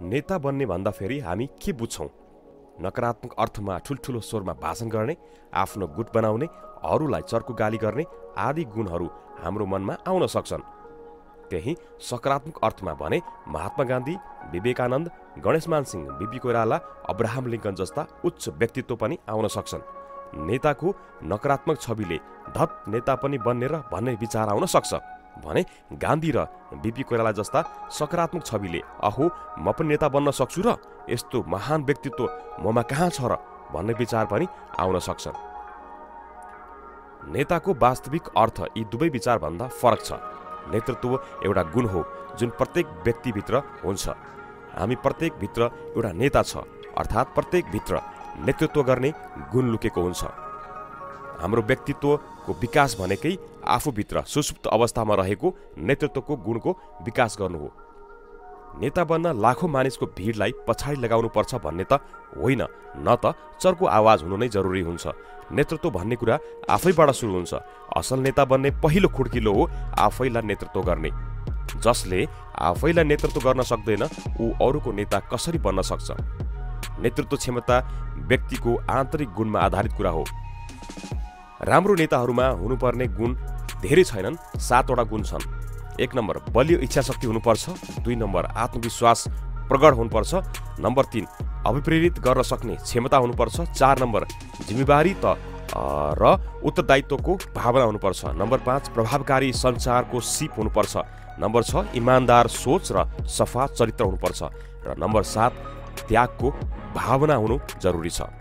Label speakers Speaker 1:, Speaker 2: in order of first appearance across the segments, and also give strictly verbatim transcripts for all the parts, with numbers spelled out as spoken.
Speaker 1: नेता बन्ने भन्दा फेरि हामी के बुझ्छौँ? नकारात्मक अर्थमा ठुल्ठुलो स्वरमा भाषण गर्ने, आफ्नो गुट बनाउने, अरूलाई चर्को गाली गर्ने आदि गुणहरू हाम्रो मनमा आउन सक्छन्। त्यही सकारात्मक अर्थमा भने Mahatma Gandhi, Vivekananda, Ganeshman Singh, BP Koirala, Abraham Lincoln जस्ता उच्च व्यक्तित्व पनि आउन सक्छन्। नेताको नकारात्मक छविले धत नेता पनि बन्ने र भन्ने विचार आउन सक्छ भने गान्धी र बीपी कोइराला जस्ता सकारात्मक छविले अहो म पनि नेता बन्न सक्छु र यस्तो महान व्यक्तित्व ममा कहाँ छ र भन्ने विचार पनि आउन सक्छन्। नेताको वास्तविक अर्थ यी दुवै विचारभन्दा फरक छ। नेतृत्व एउटा गुण हो जुन प्रत्येक व्यक्तिभित्र हुन्छ। हामी प्रत्येक भित्र एउटा नेता छ, अर्थात् प्रत्येक भित्र नेतृत्व गर्ने गुण लुकेको हुन्छ। हाम्रो व्यक्तित्वको विकास भनेकै आफूभित्र सुसुप्त अवस्थामा रहेको नेतृत्वको गुणको विकास गर्नु हो। नेता बन्न लाखौं मानिसको भिडलाई पछाडि लगाउनुपर्छ भन्ने त होइन, न त चर्को आवाज हुनु नै जरुरी हुन्छ। नेतृत्व भन्ने कुरा आफैबाट सुरु हुन्छ। असल नेता बन्ने पहिलो खुड्किलो हो आफैलाई नेतृत्व गर्ने। जसले आफैलाई नेतृत्व गर्न सक्दैन ऊ अरूको नेता कसरी बन्न सक्छ? नेतृत्व क्षमता व्यक्तिको आन्तरिक गुणमा आधारित कुरा हो। राम्रो नेताहरूमा हुनुपर्ने गुण धेरै छैनन्, सातवटा गुण छन्। एक नम्बर बलियो इच्छाशक्ति हुनुपर्छ। दुई नम्बर आत्मविश्वास प्रगट हुनुपर्छ। नम्बर तीन अभिप्रेरित गर्न सक्ने क्षमता हुनुपर्छ। चार नम्बर जिम्मेवारी त र उत्तरदायित्वको भावना हुनुपर्छ। नम्बर पाँच प्रभावकारी सञ्चारको सिप हुनुपर्छ। नम्बर छ इमान्दार सोच र सफा चरित्र हुनुपर्छ। र नम्बर सात त्यागको भावना हुनु जरुरी छ।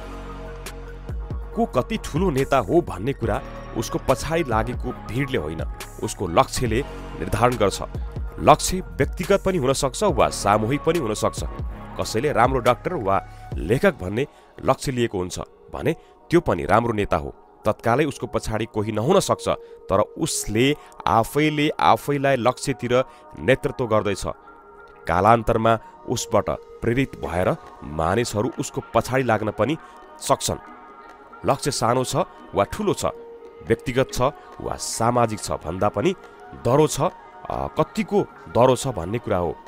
Speaker 1: को कति ठुलो नेता हो भन्ने कुरा उसको पछाडि लागेको भिडले होइन, उसको लक्ष्यले निर्धारण गर्छ। लक्ष्य व्यक्तिगत पनि हुन सक्छ वा सामूहिक पनि हुन सक्छ। कसैले राम्रो डाक्टर वा लेखक भन्ने लक्ष्य लिएको हुन्छ भने त्यो पनि राम्रो नेता हो। तत्कालै उसको पछाडि कोही नहुन सक्छ, तर उसले आफैले आफैलाई लक्ष्यतिर नेतृत्व गर्दैछ। कालान्तरमा उसबाट प्रेरित भएर मानिसहरू उसको पछाडि लाग्न पनि सक्छन्। लक्ष्य सानो छ वा ठुलो छ, व्यक्तिगत छ वा सामाजिक छ भन्दा पनि दरो छ, कतिको दरो छ भन्ने कुरा हो।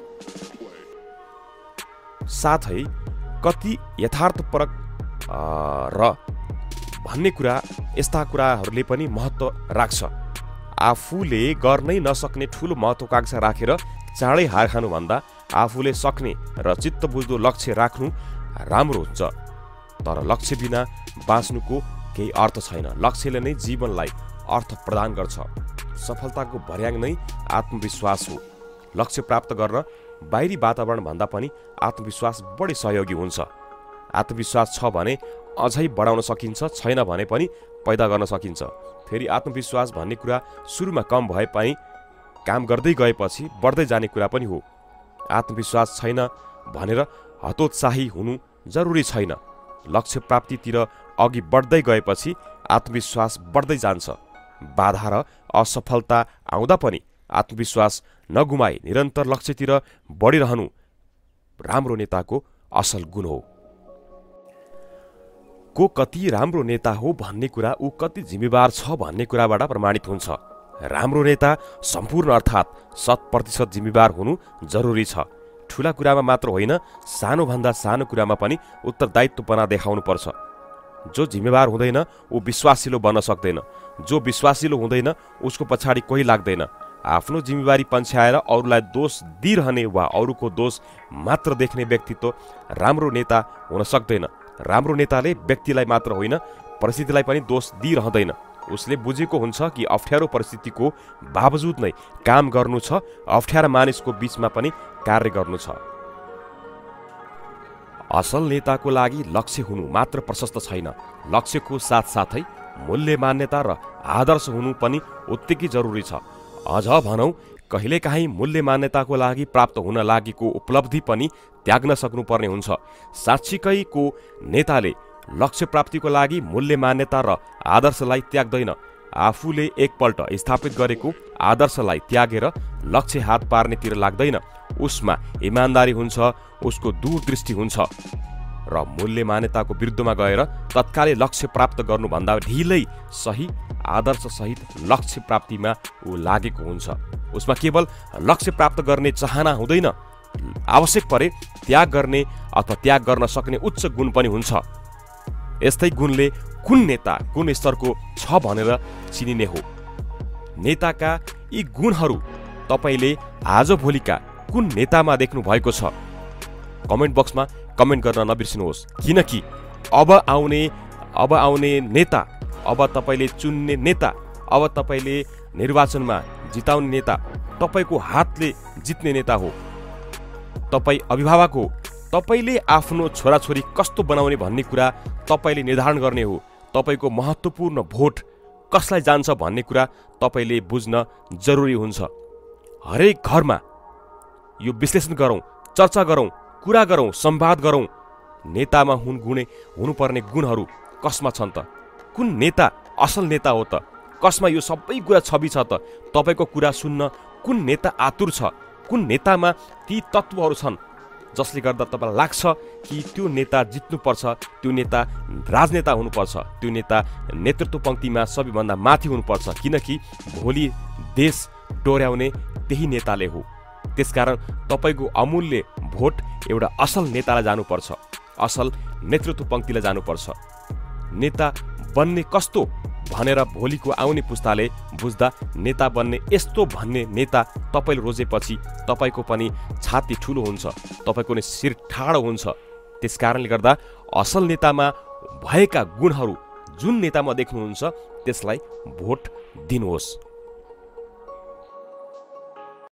Speaker 1: साथै कति यथार्थपरक र भन्ने कुरा, यस्ता कुराहरूले पनि महत्त्व राख्छ। आफूले गर्नै नसक्ने ठुलो महत्त्वाकांक्षा राखेर चाँडै हार खानुभन्दा आफूले सक्ने र चित्त बुझ्दो लक्ष्य राख्नु राम्रो हुन्छ। तर लक्ष्य बिना बाँच्नुको केही अर्थ छैन। लक्ष्यले नै जीवनलाई अर्थ प्रदान गर्छ। सफलताको भर्याङ नै आत्मविश्वास हो। लक्ष्य प्राप्त गर्न बाहिरी वातावरण भन्दा पनि आत्मविश्वास बढी सहयोगी हुन्छ। आत्मविश्वास छ भने अझै बढाउन सकिन्छ, छैन भने पनि पैदा गर्न सकिन्छ। फेरि आत्मविश्वास भन्ने कुरा सुरुमा कम भए पनि काम गर्दै गएपछि बढ्दै जाने कुरा पनि हो। आत्मविश्वास छैन भनेर हतोत्साही हुनु जरुरी छैन। लक्ष्य प्राप्तितिर अघि बढ्दै गएपछि आत्मविश्वास बढ्दै जान्छ। बाधा र असफलता आउँदा पनि आत्मविश्वास नगुमाई निरन्तर लक्ष्यतिर बढिरहनु राम्रो नेताको असल गुण हो। को कति राम्रो नेता हो भन्ने कुरा ऊ कति जिम्मेवार छ भन्ने कुराबाट प्रमाणित हुन्छ। राम्रो नेता सम्पूर्ण अर्थात् शत प्रतिशत जिम्मेवार हुनु जरुरी छ। ठुला कुरामा मात्र होइन, सानोभन्दा सानो कुरामा पनि उत्तरदायित्वपना देखाउनुपर्छ। जो जिम्मेवार हुँदैन ऊ विश्वासिलो बन्न सक्दैन। जो विश्वासिलो हुँदैन उसको पछाडि कोही लाग्दैन। आफ्नो जिम्मेवारी पन्छ्याएर अरूलाई दोष दिइरहने वा अरूको दोष मात्र देख्ने व्यक्तित्व राम्रो नेता हुन सक्दैन। राम्रो नेताले व्यक्तिलाई मात्र होइन, परिस्थितिलाई पनि दोष दिइरहँदैन। उसले बुझेको हुन्छ कि अप्ठ्यारो परिस्थितिको बावजुद नै काम गर्नु छ, अप्ठ्यारा मानिसको बीचमा पनि कार्य गर्नु छ। असल नेताको लागि लक्ष्य हुनु मात्र प्रशस्त छैन, लक्ष्यको साथसाथै मूल्य मान्यता र आदर्श हुनु पनि उत्तिकै जरुरी छ। अझ भनौँ कहिलेकाहीँ मूल्य मान्यताको लागि प्राप्त हुन लागेको उपलब्धि पनि त्याग्न सक्नुपर्ने हुन्छ। साँच्चीकैको नेताले लक्ष्य प्राप्तिको लागि मूल्य मान्यता र आदर्शलाई त्याग्दैन। आफूले एकपल्ट स्थापित गरेको आदर्शलाई त्यागेर लक्ष्य हात पार्नेतिर लाग्दैन। उसमा इमान्दारी हुन्छ, उसको दूरदृष्टि हुन्छ र मूल्य मान्यताको विरुद्धमा गएर तत्कालै लक्ष्य प्राप्त गर्नुभन्दा ढिलै सही आदर्श सहित लक्ष्य प्राप्तिमा ऊ लागेको हुन्छ। उसमा केवल लक्ष्य प्राप्त गर्ने चाहना हुँदैन, आवश्यक परे त्याग गर्ने अथवा त्याग गर्न सक्ने उच्च गुण पनि हुन्छ। यस्तै गुणले कुन नेता कुन स्तरको छ भनेर चिनिने हो। नेताका यी गुणहरू तपाईले आजभोलिका कुन नेतामा देख्नु भएको छ? कमेन्ट बक्समा कमेन्ट गर्न नबिर्सिनुहोस्, किनकि अब आउने अब आउने नेता, अब तपाईले चुन्ने नेता, अब तपाईले निर्वाचनमा जिताउने नेता तपाईको हातले जित्ने नेता हो। तपाई अभिभावक हो, तपाईले आफ्नो छोराछोरी कस्तो बनाउने भन्ने कुरा तपाईले निर्धारण गर्ने हो। तपाईको महत्त्वपूर्ण भोट कसलाई जान्छ भन्ने कुरा तपाईले बुझ्न जरुरी हुन्छ। हरेक घरमा यो विश्लेषण गरौँ, चर्चा गरौँ, कुरा गरौँ, संवाद गरौँ। नेतामा हुन गुणे हुनुपर्ने गुणहरू कसमा छन् त? कुन नेता असल नेता हो त? कसमा यो सबै कुरा छवि छ त? तपाईको कुरा सुन्न कुन नेता आतुर छ? कुन नेतामा ती तत्त्वहरू छन् जसले गर्दा तपाईलाई लाग्छ कि त्यो नेता जित्नुपर्छ, त्यो नेता राजनेता हुनुपर्छ, त्यो नेता नेतृत्व पङ्क्तिमा सबैभन्दा माथि हुनुपर्छ, किनकि भोलि देश डोर्याउने त्यही नेताले हो। त्यसकारण तपाईको अमूल्य भोट एउटा असल नेतालाई जानुपर्छ, असल नेतृत्व पङ्क्तिलाई जानुपर्छ। नेता बन्ने कस्तो भनेर भोलिको आउने पुस्ताले बुझ्दा नेता बन्ने यस्तो भन्ने नेता तपाईले रोजेपछि तपाईको पनि छाती ठुलो हुन्छ, तपाईको नि शिर ठाडो हुन्छ। त्यसकारणले गर्दा असल नेतामा भएका गुणहरू जुन नेतामा देख्नुहुन्छ त्यसलाई भोट दिनुहोस्।